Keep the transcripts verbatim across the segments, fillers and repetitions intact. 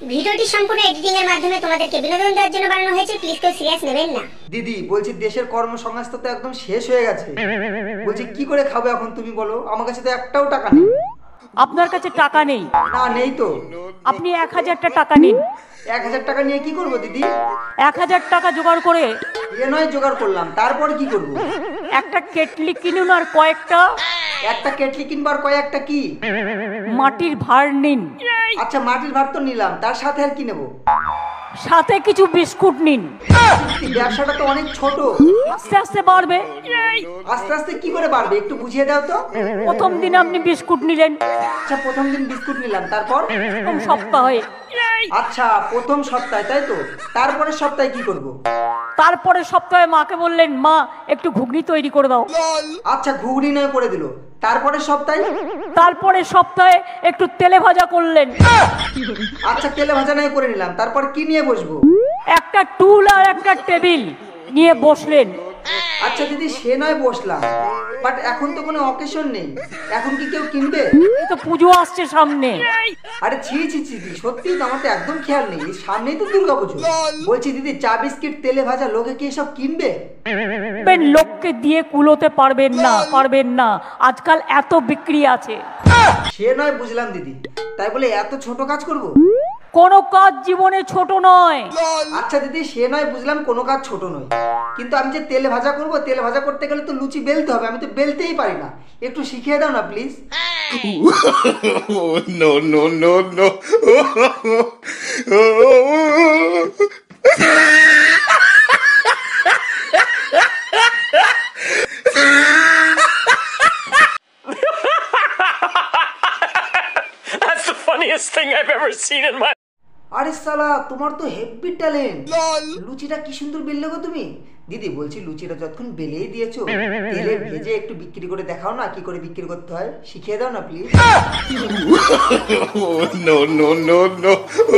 ভিডিওটি সম্পূর্ণ এডিটিং এর মাধ্যমে তোমাদেরকে বিনোদন দেওয়ার জন্য বানানো হয়েছে, প্লিজ কেউ সিরিয়াস নেবেন না। দিদি বলছি দেশের কর্মসংস্থান তো একদম শেষ হয়ে গেছে, বলছি কি করে খাবো এখন তুমি বলো, আমার কাছে তো একটাও টাকা নেই। আপনার কাছে টাকা নেই? না নেই তো। আপনি এক হাজারটা টাকা নিন। এক হাজার টাকা নিয়ে কি করবো দিদি? এক হাজার টাকা জোগাড় করে এ নয় জোগাড় করলাম, তারপর কি করবো? একটা কেটলি কিনুন আর কয়েকটা একটা কেটলি কিনবার কয়েকটা কি মাটির ভাঁড় নিন। আচ্ছা মাটির ভাত তো নিলাম, তার সাথে আর কি নেবো? সাথে কিছু বিস্কুট নিন। ব্যবসাটা তো অনেক ছোট, আস্তে আস্তে বাড়বে। আস্তে আস্তে কি করে বাড়বে একটু বুঝিয়ে দাও তো। প্রথম দিন আপনি বিস্কুট নিলেন। আচ্ছা প্রথম দিন বিস্কুট নিলাম, তারপর? প্রথম সপ্তাহে। আচ্ছা প্রথম সপ্তাহে, তাই তো? তারপরের সপ্তাহে কি করব? তারপরে সপ্তাহে মাকে বললেন, মা একটু ঘুগনি তৈরি করে দাও। আচ্ছা ঘুগনি নয় করে দিল। তারপরের সপ্তাহে? তারপরে সপ্তাহে একটু তেলে ভাজা করলেন। আচ্ছা তেলে ভাজা নয় করে নিলাম, তারপর কি নিয়ে বসবো? একটা টুল আর একটা টেবিল নিয়ে বসলেন। আচ্ছা দিদি সে নয় বসলাম, বাট এখন তো কোনো অকেশন নেই, এখন কি কেউ কিনবে? এই তো পুজো আসছে সামনে। আরে ছি ছি ছি সত্যি তো, আমার তো একদম খেয়াল নেই, সামনেই তো দুর্গা পুজো। বলছি দিদি চা বিস্কিট তেলে ভাজা লোকে কি এসব কিনবে? লোককে দিয়ে কুলোতে পারবেন না, পারবেন না, আজকাল এত বিক্রি আছে। সে নয় বুঝলাম দিদি, তাই বলে এত ছোট কাজ করব? কোনো কাজ জীবনে ছোট নয়। আচ্ছা দিদি সে নয় বুঝলাম, কোনো কাজ ছোট নয়, কিন্তু আমি যে তেলে ভাজা করব, তেলে ভাজা করতে গেলে তো লুচি বেলতে হবে, আমি তো বেলতেই পারি না, একটু শিখিয়ে দাও না please. No no no no That's the funniest thing I've ever seen in my আরে সালা তোমার তো হেভি ট্যালেন্ট, লুচিটা কি সুন্দর বেললে গো তুমি। দিদি বলছি লুচিটা যতক্ষণ বেলেই দিয়েছো, তেলে ভেজে একটু বিক্রি করে দেখাও না, কি করে বিক্রি করতে হয় শিখিয়ে দাও না please. No no no no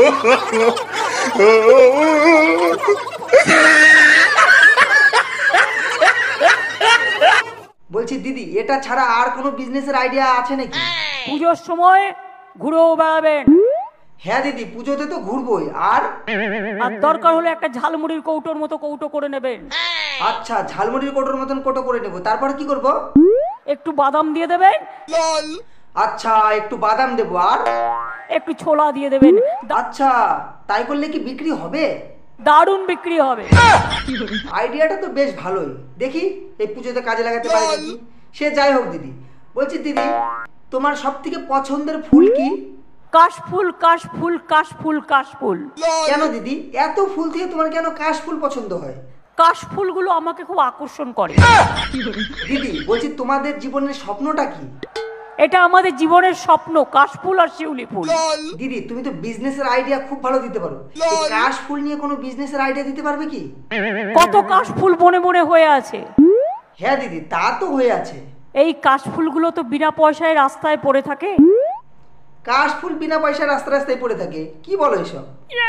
বলছি দিদি এটা ছাড়া আর কোনো বিজনেসের আইডিয়া আছে নাকি? পুজোর সময় ঘুরেও বেড়াবেন। হ্যাঁ দিদি পুজোতে তো ঘুরবোই, আর আর দরকার হলে একটা ঝালমুড়ির কৌটোর মতো কৌটো করে নেবেন। আচ্ছা ঝালমুড়ির কোটোর মতন কোটো করে নেবো, তারপরে কি করব? একটু বাদাম দিয়ে দেবেন। আচ্ছা একটু বাদাম দেবো, আর একটু ছোলা দিয়ে দেবেন। আচ্ছা তাই করলে কি বিক্রি হবে? দারুণ বিক্রি হবে। আইডিয়াটা তো বেশ ভালোই, দেখি এই পুজোতে কাজে লাগাতে পারি নাকি। সে যাই হোক দিদি, বলছি দিদি তোমার সব থেকে পছন্দের ফুল কি? কাশফুল, কাশফুল, কাশফুল, কাশফুল। কেন দিদি এত ফুল থেকে তোমার কেন কাশফুল পছন্দ হয়? কাশফুলগুলো আমাকে খুব আকর্ষণ করে। দিদি বলছি তোমাদের জীবনের স্বপ্নটা কি? এটা আমাদের জীবনের স্বপ্ন, কাশফুল আর শিউলি ফুল। দিদি তুমি তো বিজনেসের আইডিয়া খুব ভালো দিতে পারো, এই কাশফুল নিয়ে কোনো বিজনেসের আইডিয়া দিতে পারবে কি? কত কাশফুল বনে বনে হয়ে আছে। হ্যাঁ দিদি তা তো হয়ে আছে। এই কাশফুলগুলো তো বিনা পয়সায় রাস্তায় পড়ে থাকে। কাশফুল বিনা পয়সায় রাস্তা রাস্তায় পড়ে থাকে, কি বলো এসব?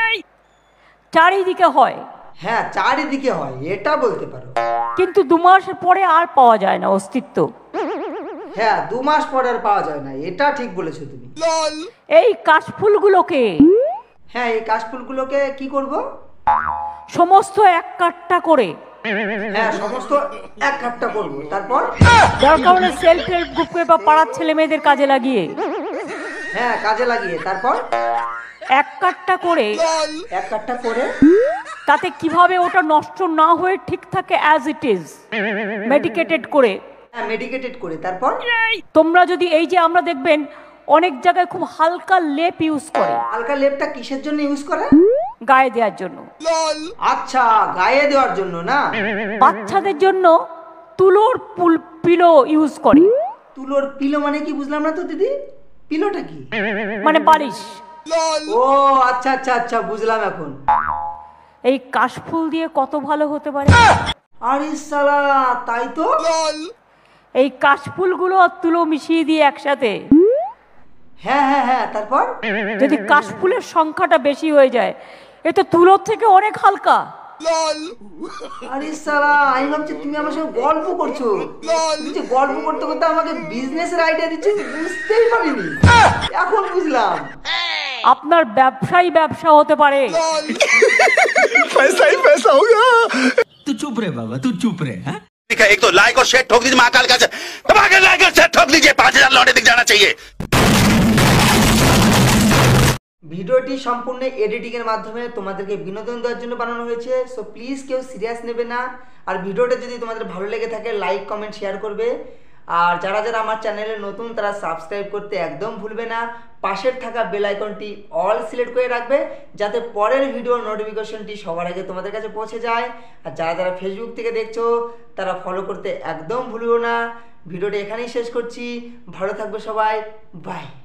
চারিদিকে হয়। হ্যাঁ চারিদিকে হয়, এটা বলতে পারো, কিন্তু দু মাস পরে আর পাওয়া যায় না অস্তিত্ব। হ্যাঁ দু মাস পরে আর পাওয়া যায় না, এটা ঠিক বলেছো তুমি। এই কাশফুলগুলোকে, হ্যাঁ এই কাশফুলগুলোকে কি করব? সমস্ত এক কাট্টা করে, হ্যাঁ সমস্ত এক কাট্টা করব, তারপর দরকার হলে সেলফ হেল্প গ্রুপে বা পাড়ার ছেলে মেয়েদের কাজে লাগিয়ে, হ্যাঁ কাজে লাগিয়ে, তারপর এক কাট্টা করে, এক কাট্টা করে তাতে কিভাবে ওটা নষ্ট না হয়ে ঠিক থাকে অ্যাজ ইট ইজ, মেডিকেটেড করে। হ্যাঁ মেডিকেটেড করে, তারপর তোমরা যদি এই যে আমরা দেখবেন অনেক জায়গায় খুব হালকা লেপ ইউজ করে। হালকা লেপটা কিসের জন্য ইউজ করে? গায়ে দেওয়ার জন্য। আচ্ছা গায়ে দেওয়ার জন্য না? বাচ্চাদের জন্য তুলোর পুল পিলো ইউজ করে। তুলোর পিলো মানে কি বুঝলাম না তো দিদি, পিলোটা কি? মানে বালিশ। ও আচ্ছা আচ্ছা আচ্ছা বুঝলাম এখন। এই কাশফুল দিয়ে কত ভালো হতে পারে। আরে সালা তাই তো। এই কাশফুলগুলো আর তুলো মিশিয়ে দিয়ে একসাথে, হ্যাঁ হ্যাঁ হ্যাঁ তারপর যদি কাশফুলের সংখ্যাটা বেশি হয়ে যায়, এ তো তুলোর থেকে অনেক হালকা। আরে সালা আমি ভাবছি তুমি আমার সঙ্গে গল্প করছো, তুমি যে গল্প করতে করতে আমাকে বিজনেসের আইডিয়া দিচ্ছ বুঝতেই পারিনি, এখন বুঝলাম। আপনার ব্যবসাই ব্যবসা হতে পারে। पैसा ही पैसा होगा। तू चुप रे बाबा, तू चुप रे। हाँ? ठीक है, एक तो लाइक और शेयर ठोक दीजिए, महाकाल का दबा के लाइक और शेयर ठोक दीजिए, पांच हजार लौटे दिख जाना चाहिए। ভিডিওটি সম্পূর্ণ এডিটিং এর মাধ্যমে তোমাদেরকে বিনোদন দেওয়ার জন্য বানানো হয়েছে, সো প্লিজ কেউ সিরিয়াস নেবে না। আর ভিডিওটা যদি তোমাদের ভালো লেগে থাকে লাইক কমেন্ট শেয়ার করবে। আর যারা যারা আমার চ্যানেলে নতুন তারা সাবস্ক্রাইব করতে একদম ভুলবে না। পাশের থাকা বেল আইকনটি অল সিলেক্ট করে রাখবে যাতে পরের ভিডিওর নোটিফিকেশনটি সবার আগে তোমাদের কাছে পৌঁছে যায়। আর যারা যারা ফেসবুক থেকে দেখছো তারা ফলো করতে একদম ভুলবে না। ভিডিওটি এখানেই শেষ করছি, ভালো থাকবে সবাই, বাই।